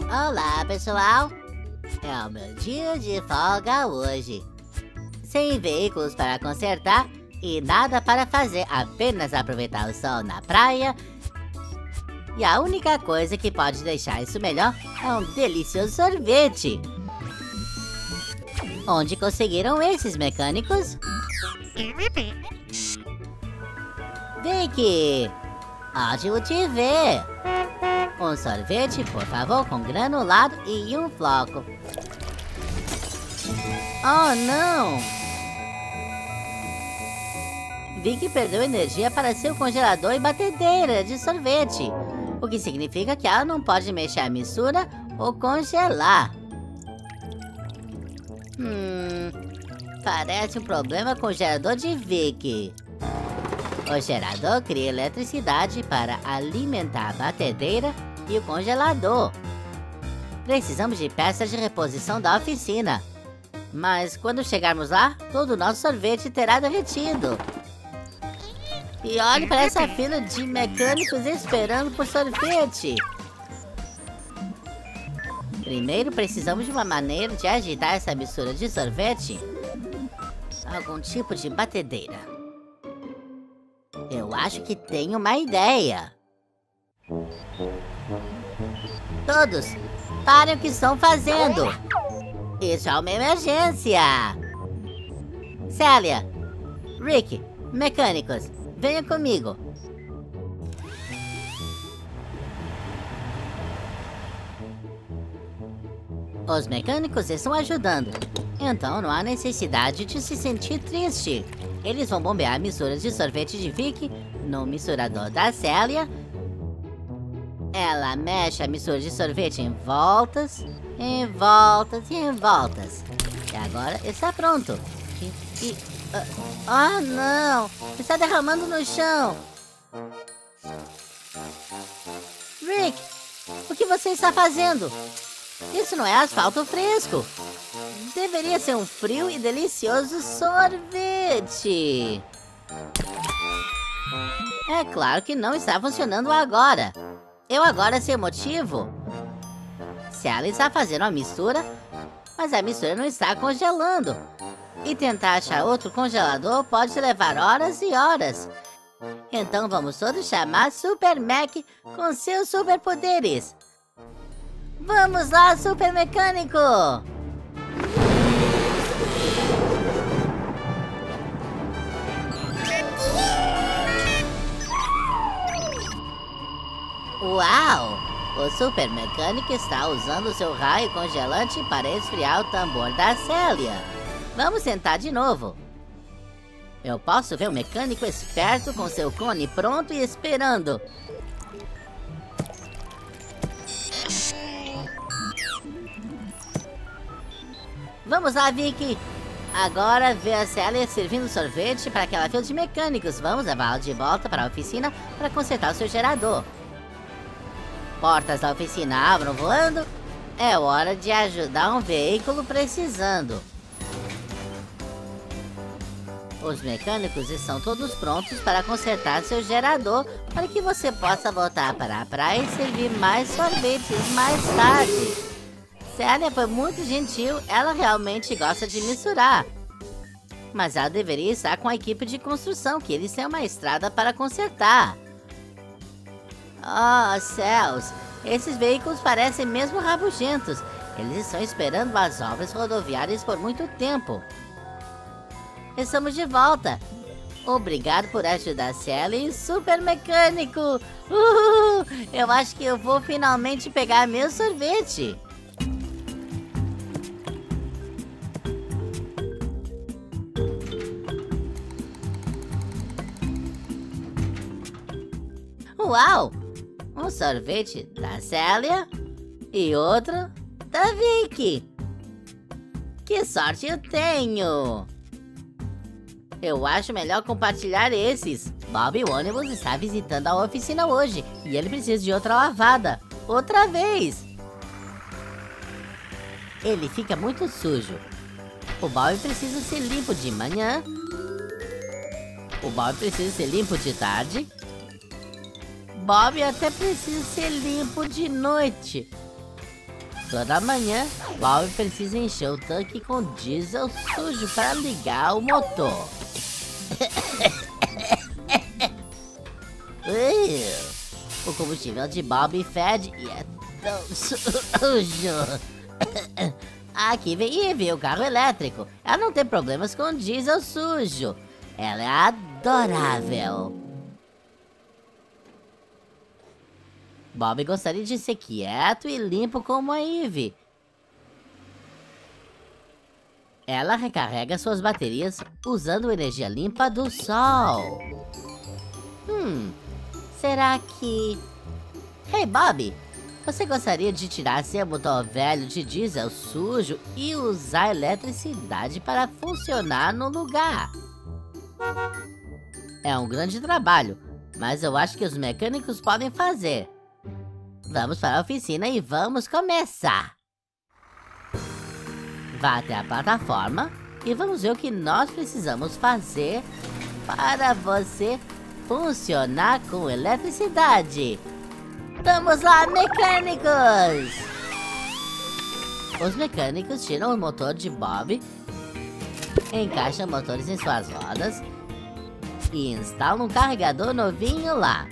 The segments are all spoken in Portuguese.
Olá, pessoal! É o meu dia de folga hoje. Sem veículos para consertar e nada para fazer, apenas aproveitar o sol na praia. E a única coisa que pode deixar isso melhor é um delicioso sorvete. Onde conseguiram esses mecânicos? Vicky! Ótimo te ver! Um sorvete, por favor, com granulado e um floco. Oh, não! Vicky perdeu energia para seu congelador e batedeira de sorvete, o que significa que ela não pode mexer a mistura ou congelar. Parece um problema com o gerador de Vicky. O gerador cria eletricidade para alimentar a batedeira e o congelador. Precisamos de peças de reposição da oficina. Mas quando chegarmos lá, todo o nosso sorvete terá derretido. E olhe para essa fila de mecânicos esperando por sorvete. Primeiro precisamos de uma maneira de agitar essa mistura de sorvete. Algum tipo de batedeira. Eu acho que tenho uma ideia. Todos, parem o que estão fazendo. Isso é uma emergência. Célia, Rick, mecânicos, venham comigo. Os mecânicos estão ajudando, então não há necessidade de se sentir triste. Eles vão bombear a mistura de sorvete de Vicky no misturador da Célia. Ela mexe a mistura de sorvete em voltas, em voltas e em voltas. E agora está pronto. Oh, não! Está derramando no chão. Rick, o que você está fazendo? Isso não é asfalto fresco. Deveria ser um frio e delicioso sorvete. É claro que não está funcionando agora. Eu agora sei o motivo. Se ela está fazendo a mistura, mas a mistura não está congelando. E tentar achar outro congelador pode levar horas e horas. Então vamos todos chamar Super Mac com seus superpoderes. Vamos lá, Super Mecânico! Uau! O Super Mecânico está usando seu raio congelante para esfriar o tambor da Célia. Vamos tentar de novo. Eu posso ver o mecânico esperto com seu cone pronto e esperando. Vamos lá, Vicky. Agora vê a Célia servindo sorvete para aquela fila de mecânicos. Vamos levá-la de volta para a oficina para consertar o seu gerador. Portas da oficina abram voando. É hora de ajudar um veículo precisando. Os mecânicos estão todos prontos para consertar seu gerador para que você possa voltar para a praia e servir mais sorvetes mais tarde. Célia foi muito gentil, ela realmente gosta de misturar. Mas ela deveria estar com a equipe de construção, que eles têm uma estrada para consertar. Oh, céus! Esses veículos parecem mesmo rabugentos. Eles estão esperando as obras rodoviárias por muito tempo. Estamos de volta. Obrigado por ajudar Célia e Super Mecânico. Eu acho que eu vou finalmente pegar meu sorvete. Uau! Um sorvete da Célia e outro da Vicky. Que sorte eu tenho! Eu acho melhor compartilhar esses. Bob, o ônibus, está visitando a oficina hoje e ele precisa de outra lavada. Outra vez! Ele fica muito sujo. O Bob precisa ser limpo de manhã. O Bob precisa ser limpo de tarde. Bob até precisa ser limpo de noite. Toda manhã, Bob precisa encher o tanque com diesel sujo para ligar o motor. O combustível de Bob fede e é tão sujo. Aqui vem Ivy, o carro elétrico. Ela não tem problemas com diesel sujo. Ela é adorável. Bob gostaria de ser quieto e limpo como a Ivy. Ela recarrega suas baterias usando energia limpa do sol. Será que... Hey, Bob! Você gostaria de tirar seu motor velho de diesel sujo e usar eletricidade para funcionar no lugar? É um grande trabalho, mas eu acho que os mecânicos podem fazer. Vamos para a oficina e vamos começar. Vá até a plataforma e vamos ver o que nós precisamos fazer para você funcionar com eletricidade. Vamos lá, mecânicos! Os mecânicos tiram o motor de Bob, encaixam motores em suas rodas e instalam um carregador novinho lá.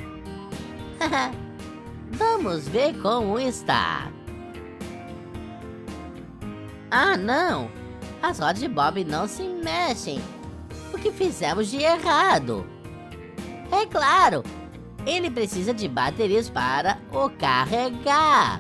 Vamos ver como está. Ah, não! As rodas de Bob não se mexem. O que fizemos de errado? É claro! Ele precisa de baterias para o carregar.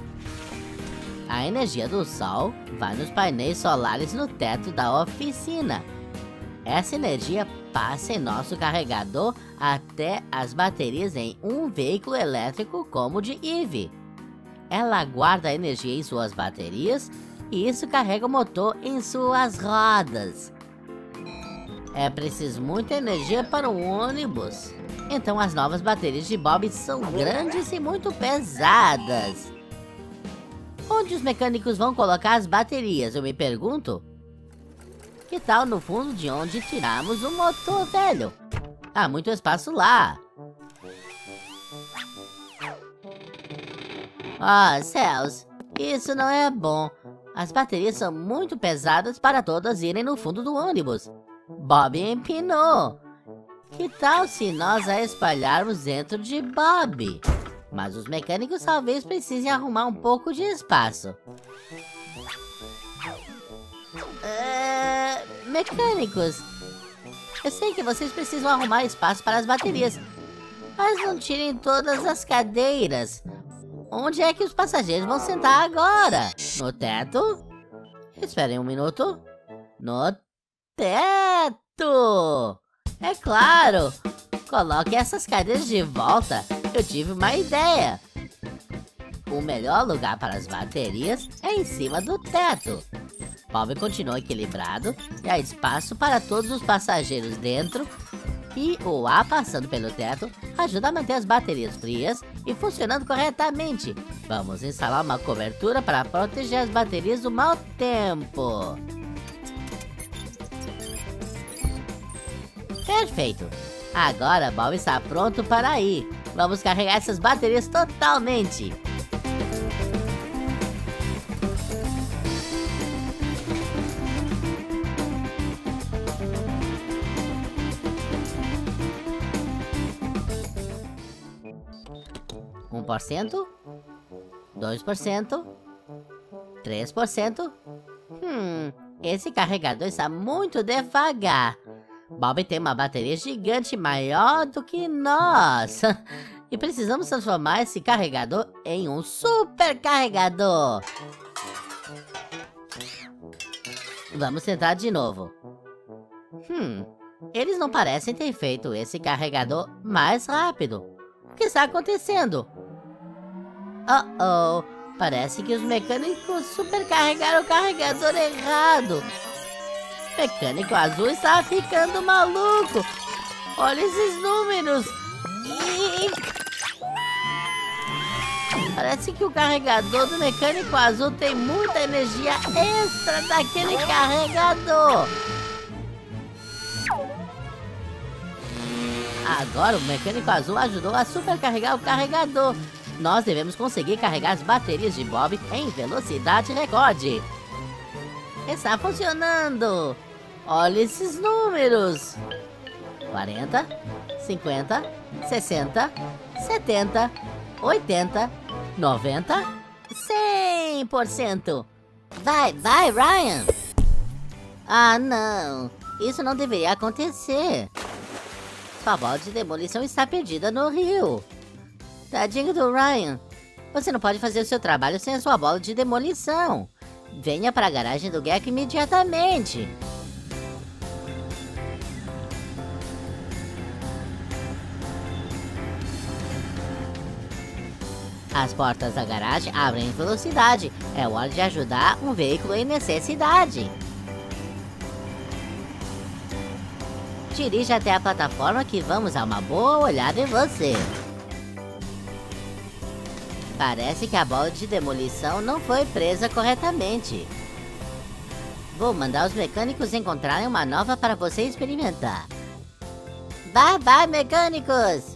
A energia do sol vai nos painéis solares no teto da oficina. Essa energia passa em nosso carregador até as baterias em um veículo elétrico como o de Ivy. Ela guarda a energia em suas baterias e isso carrega o motor em suas rodas. É preciso muita energia para um ônibus. Então as novas baterias de Bob são grandes e muito pesadas. Onde os mecânicos vão colocar as baterias, eu me pergunto? Que tal no fundo de onde tiramos o motor velho? Há muito espaço lá. Ah, céus, isso não é bom. As baterias são muito pesadas para todas irem no fundo do ônibus. Bob empinou. Que tal se nós a espalharmos dentro de Bob? Mas os mecânicos talvez precisem arrumar um pouco de espaço. Mecânicos, eu sei que vocês precisam arrumar espaço para as baterias, mas não tirem todas as cadeiras. Onde é que os passageiros vão sentar agora? No teto? Esperem um minuto. No teto! É claro! Coloque essas cadeiras de volta. Eu tive uma ideia. O melhor lugar para as baterias é em cima do teto. Bob continua equilibrado e há espaço para todos os passageiros dentro. E o ar passando pelo teto ajuda a manter as baterias frias e funcionando corretamente. Vamos instalar uma cobertura para proteger as baterias do mau tempo. Perfeito! Agora Bob está pronto para ir. Vamos carregar essas baterias totalmente. Um 1%, 2%, 3%. Esse carregador está muito devagar. Bob tem uma bateria gigante maior do que nós. E precisamos transformar esse carregador em um super carregador. Vamos tentar de novo. Eles não parecem ter feito esse carregador mais rápido. O que está acontecendo? Parece que os mecânicos supercarregaram o carregador errado. O mecânico azul está ficando maluco. Olha esses números. Parece que o carregador do mecânico azul tem muita energia extra daquele carregador. Agora o mecânico azul ajudou a supercarregar o carregador. Nós devemos conseguir carregar as baterias de Bob em velocidade recorde. Está funcionando! Olha esses números! 40, 50, 60, 70, 80, 90, 100%! Vai, Ryan! Ah, não! Isso não deveria acontecer! Sua bola de demolição está perdida no rio! Tadinho do Ryan! Você não pode fazer o seu trabalho sem a sua bola de demolição! Venha para a garagem do Gecko imediatamente! As portas da garagem abrem em velocidade. É hora de ajudar um veículo em necessidade. Dirija até a plataforma que vamos dar uma boa olhada em você. Parece que a bola de demolição não foi presa corretamente. Vou mandar os mecânicos encontrarem uma nova para você experimentar. Vai, mecânicos!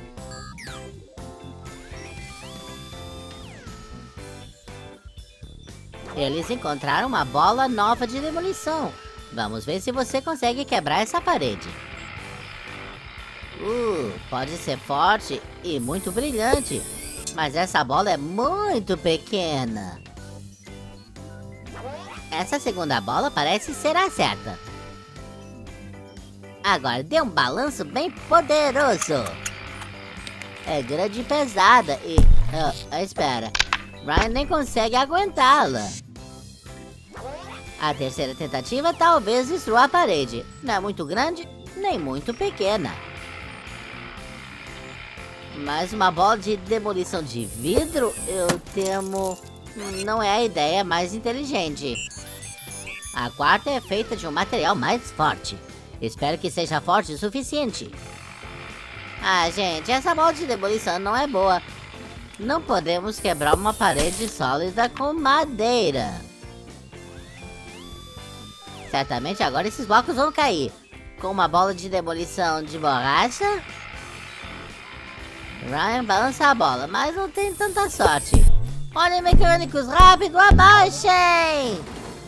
Eles encontraram uma bola nova de demolição. Vamos ver se você consegue quebrar essa parede. Pode ser forte e muito brilhante, mas essa bola é muito pequena. Essa segunda bola parece ser a certa. Agora dê um balanço bem poderoso. É grande e pesada e... espera. Ryan nem consegue aguentá-la. A terceira tentativa talvez destrua a parede. Não é muito grande, nem muito pequena. Mas uma bola de demolição de vidro, eu temo... não é a ideia mais inteligente. A quarta é feita de um material mais forte. Espero que seja forte o suficiente. Ah, gente, essa bola de demolição não é boa. Não podemos quebrar uma parede sólida com madeira. Certamente agora esses blocos vão cair. Com uma bola de demolição de borracha... Ryan balança a bola, mas não tem tanta sorte. Olhem, mecânicos, rápido, abaixem!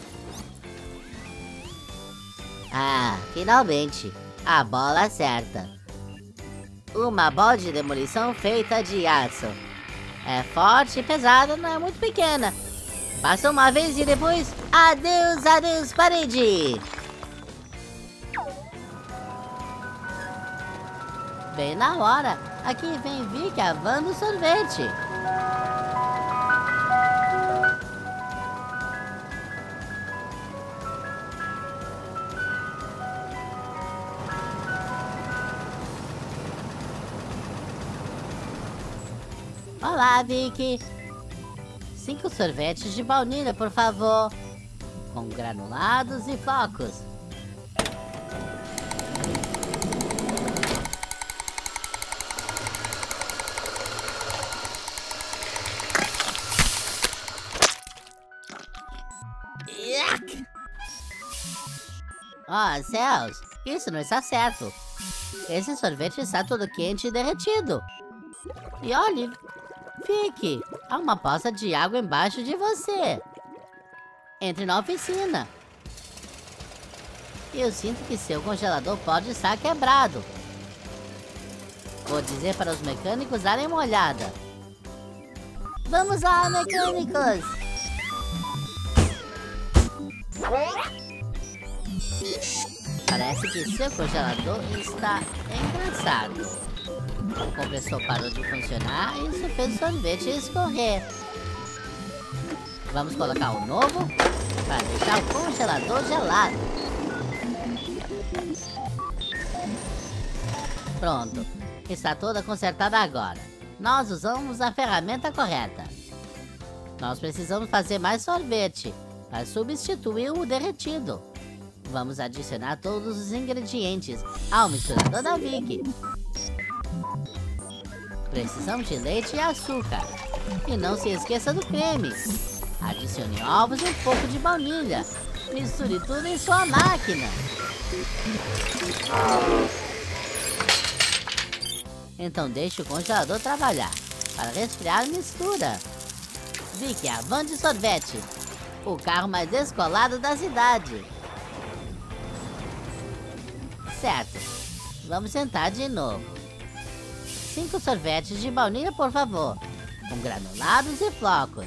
Ah, finalmente. A bola acerta. Uma bola de demolição feita de aço. É forte e pesada, não é muito pequena. Passa uma vez e depois... adeus, parede! Bem na hora. Aqui vem Vicky, a van do sorvete. Olá, Vicky. 5 sorvetes de baunilha, por favor. Com granulados e flocos. Yuck! Oh, céus! Isso não está certo. Esse sorvete está todo quente e derretido. E olhe, Vicky, há uma poça de água embaixo de você. Entre na oficina. Eu sinto que seu congelador pode estar quebrado. Vou dizer para os mecânicos darem uma olhada. Vamos lá, mecânicos! Parece que seu congelador está engraçado. O compressor parou de funcionar e isso fez o sorvete escorrer. Vamos colocar um novo para deixar o congelador gelado. Pronto, está toda consertada agora. Nós usamos a ferramenta correta. Nós precisamos fazer mais sorvete para substituir o derretido. Vamos adicionar todos os ingredientes ao misturador da Vicky. Precisamos de leite e açúcar. E não se esqueça do creme. Adicione ovos e um pouco de baunilha. Misture tudo em sua máquina. Então deixe o congelador trabalhar. para resfriar a mistura. Vicky, a van de sorvete. O carro mais descolado da cidade. Certo. Vamos sentar de novo. 5 sorvetes de baunilha, por favor. Com granulados e flocos.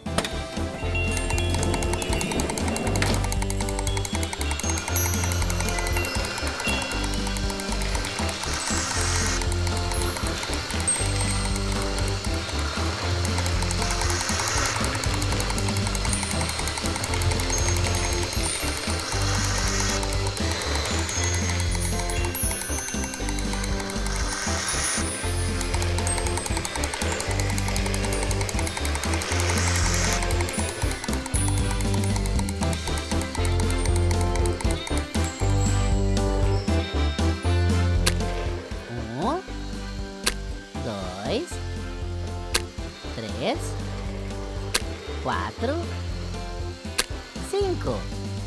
Dois, 3, 4, 5.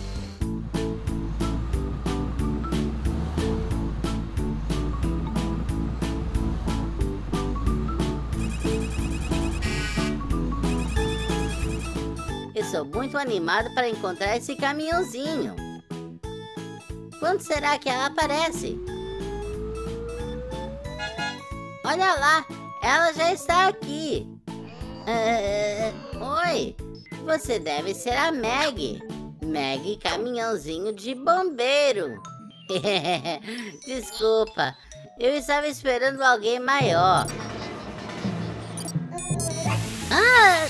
Eu sou muito animado para encontrar esse caminhãozinho. Quando será que ela aparece? Olha lá, ela já está aqui. Oi, você deve ser a Meg. Meg, caminhãozinho de bombeiro. Desculpa, eu estava esperando alguém maior. Ah!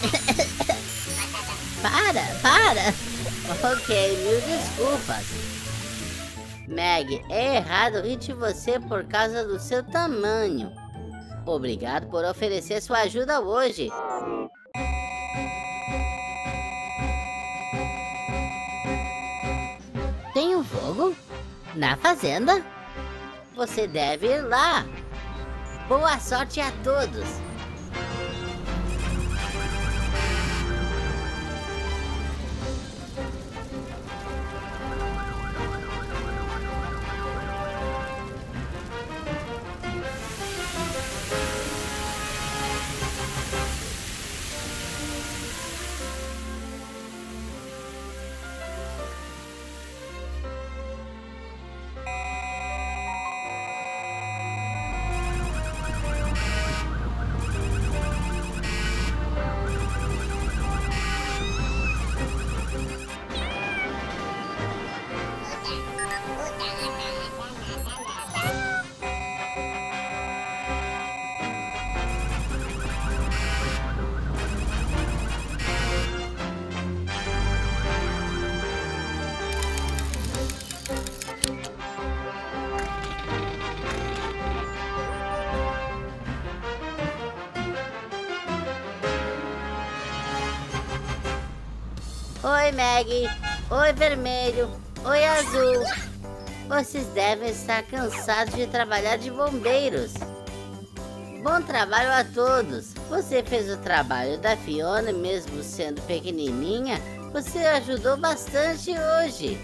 Para! Ok, mil desculpas. Meg, é errado rir de você por causa do seu tamanho. Obrigado por oferecer sua ajuda hoje. Tem um fogo? Na fazenda? Você deve ir lá. Boa sorte a todos. Oi, Meg. Oi, vermelho. Oi, azul. Vocês devem estar cansados de trabalhar de bombeiros. Bom trabalho a todos. Você fez o trabalho da Fiona, mesmo sendo pequenininha. Você ajudou bastante hoje.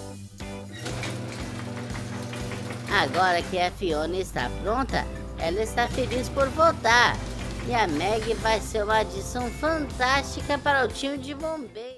Agora que a Fiona está pronta, ela está feliz por voltar. E a Meg vai ser uma adição fantástica para o time de bombeiros.